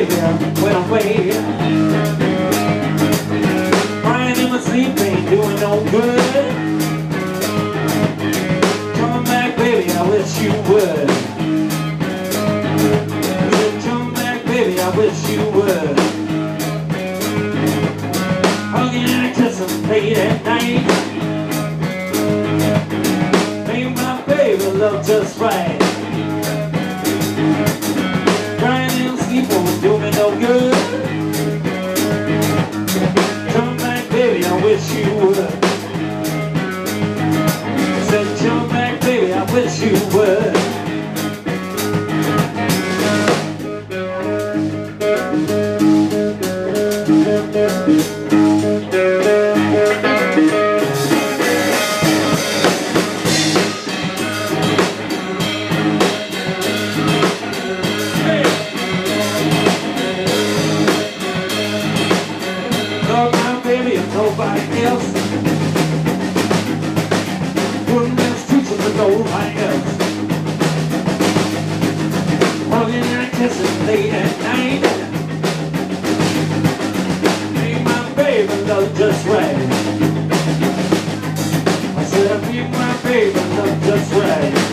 baby went away. Crying in my sleep ain't doing no good. Come back, baby, I wish you would. Come back, baby, I wish you would. Hugging and kissing late at night. Make my baby love just right. Won't do me no good. Come back, baby, I wish you would. I said, come back, baby, I wish you would. Nobody else wouldn't have truth with nobody else. Hugging and kissing late at night. Make my baby love just right. I said I make my baby love just right.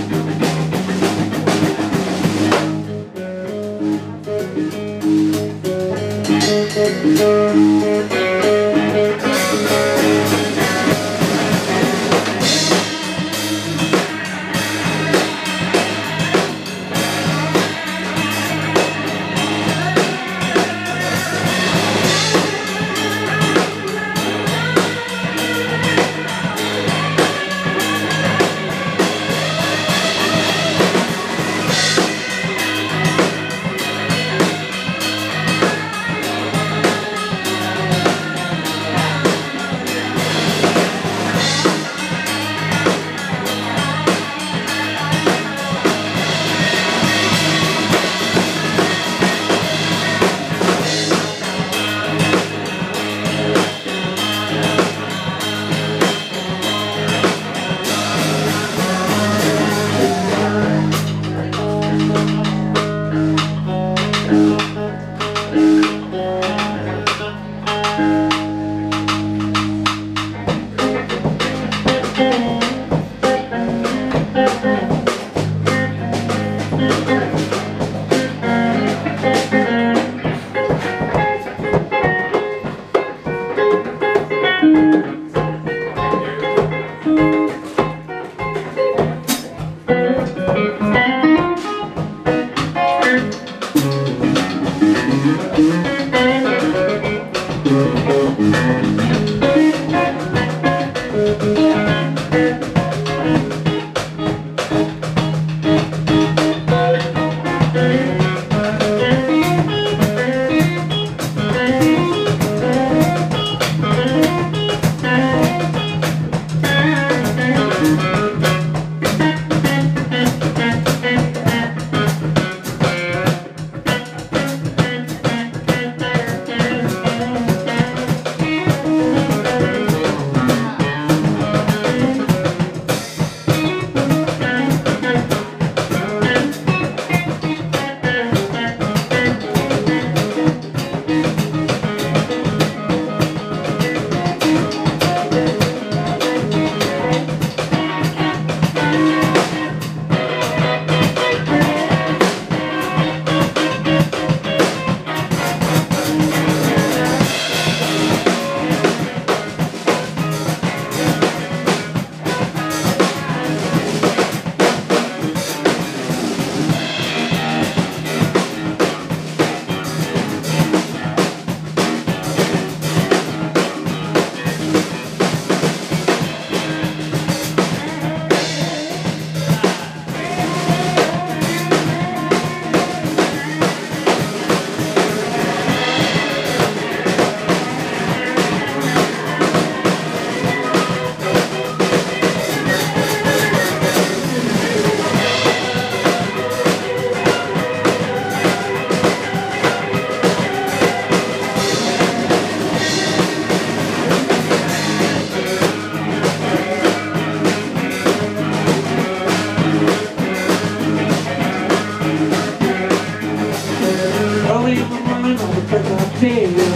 Early in the morning. Darling, on the back of my tail.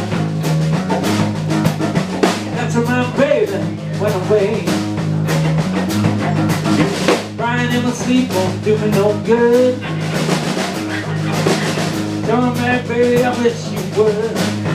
That's where my baby went away. Crying in my sleep won't do me no good. Come back, baby, I wish you would.